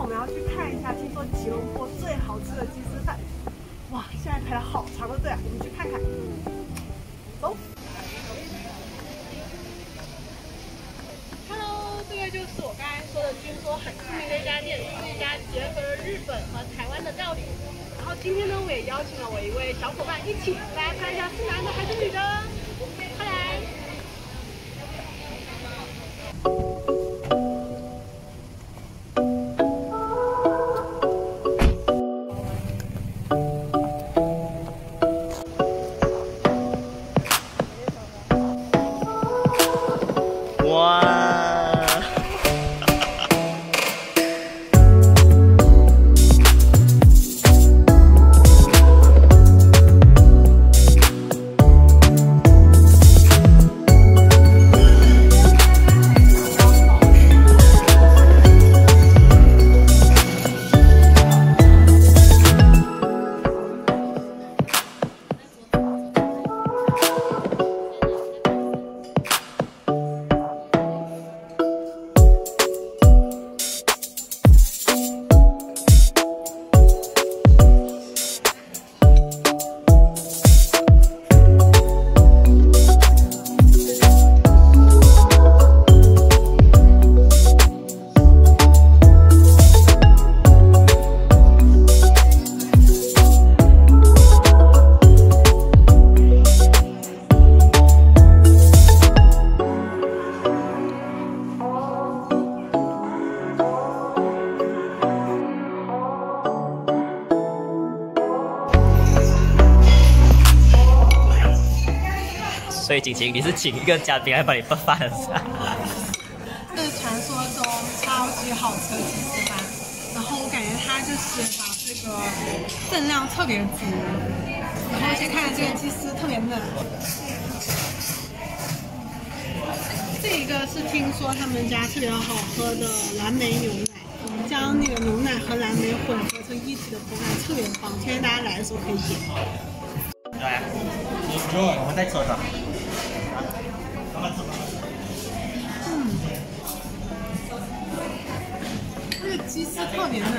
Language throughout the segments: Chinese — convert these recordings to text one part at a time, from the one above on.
们要去看一下，听说吉隆坡最好吃的鸡丝饭。哇，现在排了好长的队啊，我们去看看。走。Hello， 这个就是我刚才说的，听说很出名的一家店，是一家结合了日本和台湾的料理。然后今天呢，我也邀请了我一位小伙伴一起来看一下是男的还是女的。快来！ 所以景晴，你是请一个嘉宾来帮你拌饭是吧？ 是传说中超级好吃的鸡丝饭，然后我感觉它就是把这个分量特别足，然后而且看着这个鸡丝特别嫩。这一个是听说他们家特别好喝的蓝莓牛奶，将那个牛奶和蓝莓混合成一体的口感特别棒，推荐大家来的时候可以点。 对，我们在车上。 这个鸡丝特别嫩，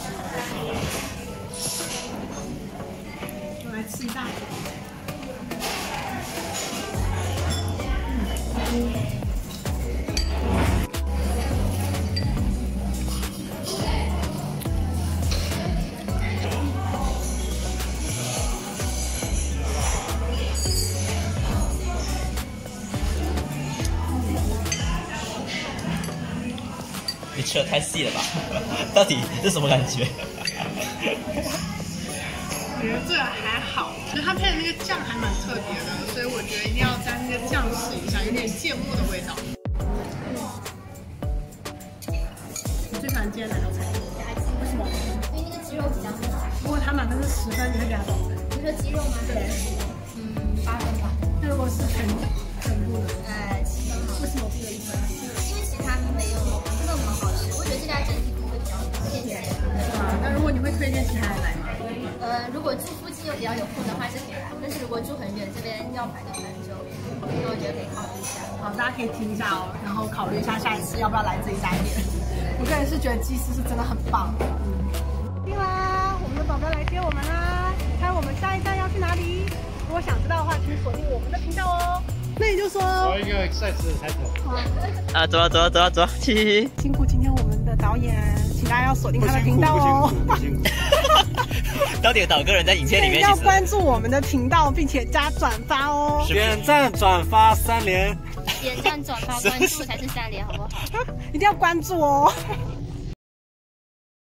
我来吃一大口。 你吃的太细了吧？到底是什么感觉？ 我觉得这个还好，其实它配的那个酱还蛮特别的，所以我觉得一定要沾那个酱试一下，有点芥末的味道。你最喜欢今天哪道菜？ 为什么？因为那个鸡肉比较嫩。 如果它满分是10分，你会给它多少分？ 你说鸡肉吗？对。8分吧。 那如果是全部的 ，7分好。为什么不给1分？因为其他没有那么好吃，我觉得这家整体风格比较偏甜。 啊，那如果你会推荐其他人来吗？ 如果住附近又比较有空的话是可以来，但是如果住很远，这边要排队很久，那我觉得可以考虑一下。 好，大家可以听一下哦，然后考虑一下下一次要不要来这一家店。我个人是觉得鸡丝是真的很棒。进啦，我们的宝宝来接我们啦！猜我们下一站要去哪里？如果想知道的话，请锁定我们的频道哦。那你就说。我一个赛事抬头。 啊，走啊走啊走啊走啊，去。 辛苦今天我们的导演，请大家要锁定他的频道哦。 不辛苦。到底有多少个人在影片里面？ 要关注我们的频道，并且加转发哦。 点赞、转发3连。 点赞、转发、关注才是3连，好不好？ 一定要关注哦。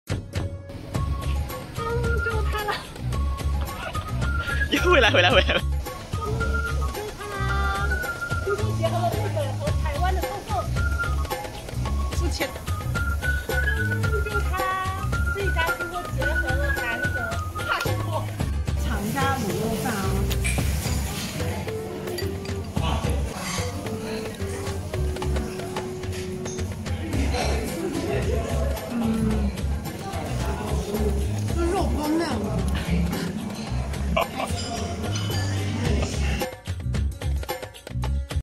就他了。又回来。